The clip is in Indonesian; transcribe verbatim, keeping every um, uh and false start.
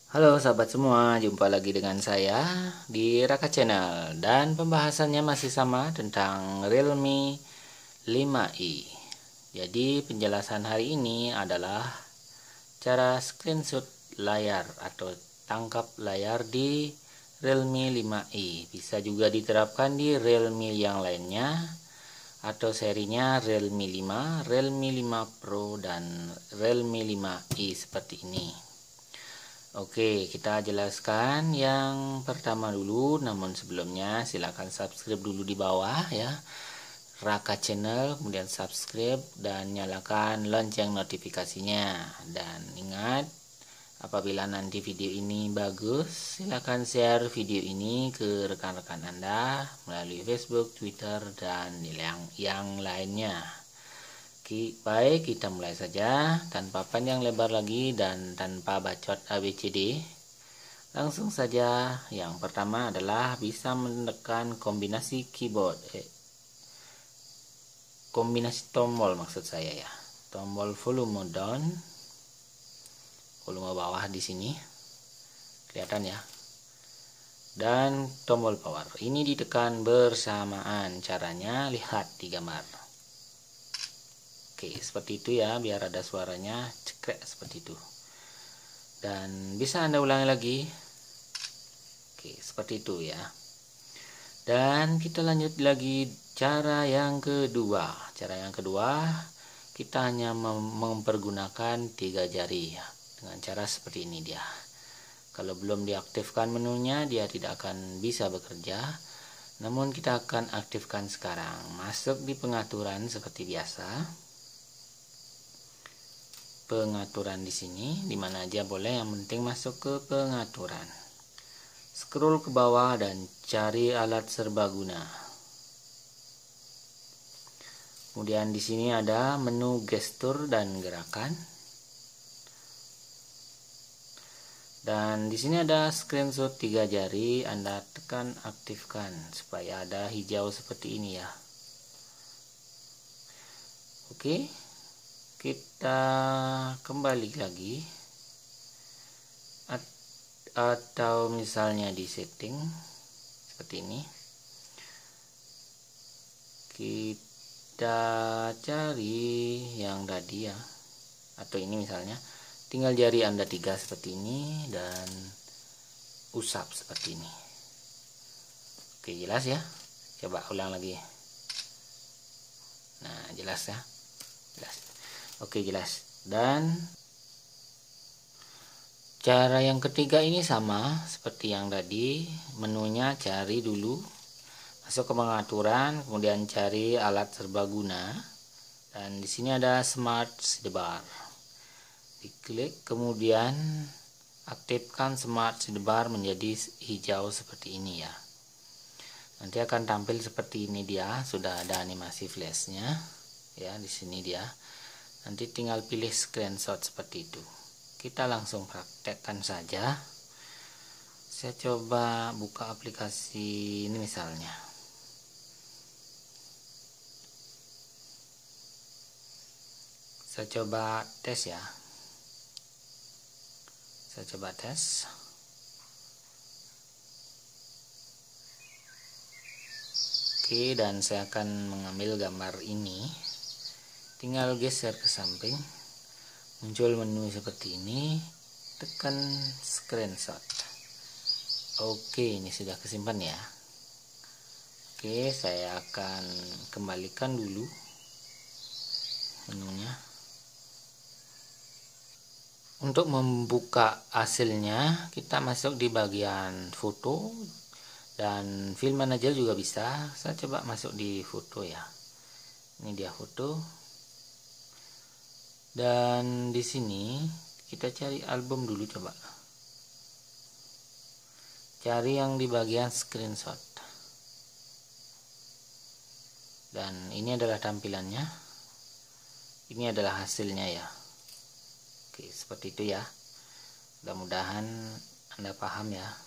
Halo sahabat semua, jumpa lagi dengan saya di Raka Channel dan pembahasannya masih sama tentang Realme lima i. Jadi penjelasan hari ini adalah cara screenshot layar atau tangkap layar di Realme lima i. Bisa juga diterapkan di Realme yang lainnya atau serinya Realme lima, Realme lima Pro dan Realme lima i seperti ini. Oke, kita jelaskan yang pertama dulu. Namun sebelumnya silakan subscribe dulu di bawah ya, Raka Channel, kemudian subscribe dan nyalakan lonceng notifikasinya. Dan ingat, apabila nanti video ini bagus, silakan share video ini ke rekan-rekan Anda melalui Facebook, Twitter, dan yang, yang lainnya. Baik, kita mulai saja tanpa panjang lebar lagi dan tanpa bacot A B C D. Langsung saja, yang pertama adalah bisa menekan kombinasi keyboard, eh, kombinasi tombol maksud saya ya. Tombol volume down, volume bawah di sini, kelihatan ya. Dan tombol power ini ditekan bersamaan. Caranya lihat di gambar. Oke, seperti itu ya, biar ada suaranya cekrek seperti itu. Dan bisa Anda ulangi lagi. Oke, seperti itu ya. Dan kita lanjut lagi cara yang kedua. Cara yang kedua, kita hanya mem mempergunakan tiga jari ya. Dengan cara seperti ini dia. Kalau belum diaktifkan menunya, dia tidak akan bisa bekerja. Namun kita akan aktifkan sekarang. Masuk di pengaturan seperti biasa. Pengaturan di sini, dimana aja boleh, yang penting masuk ke pengaturan. Scroll ke bawah dan cari alat serbaguna. Kemudian di sini ada menu gestur dan gerakan. Dan di sini ada screenshot tiga jari, Anda tekan aktifkan supaya ada hijau seperti ini ya. Oke. Kita kembali lagi, atau misalnya di setting seperti ini, kita cari yang tadi ya, atau ini misalnya tinggal jari Anda tiga seperti ini dan usap seperti ini. Oke, jelas ya, coba ulang lagi. Nah, jelas ya, jelas. Oke, jelas. Dan cara yang ketiga ini sama seperti yang tadi. Menunya cari dulu, masuk ke pengaturan, kemudian cari alat serbaguna. Dan di sini ada smart sidebar. Diklik, kemudian aktifkan smart sidebar menjadi hijau seperti ini ya. Nanti akan tampil seperti ini dia, sudah ada animasi flashnya ya, di sini dia. Nanti tinggal pilih screenshot seperti itu. Kita langsung praktekkan saja. Saya coba buka aplikasi ini misalnya. Saya coba tes ya. Saya coba tes. Oke, dan saya akan mengambil gambar ini. Tinggal geser ke samping, muncul menu seperti ini, tekan screenshot. Oke, ini sudah kesimpan ya. Oke, saya akan kembalikan dulu menunya. Untuk membuka hasilnya, kita masuk di bagian foto dan film manager juga bisa. Saya coba masuk di foto ya. Ini dia foto. Dan di sini kita cari album dulu, coba. Cari yang di bagian screenshot. Dan ini adalah tampilannya. Ini adalah hasilnya ya. Oke, seperti itu ya. Mudah-mudahan Anda paham ya.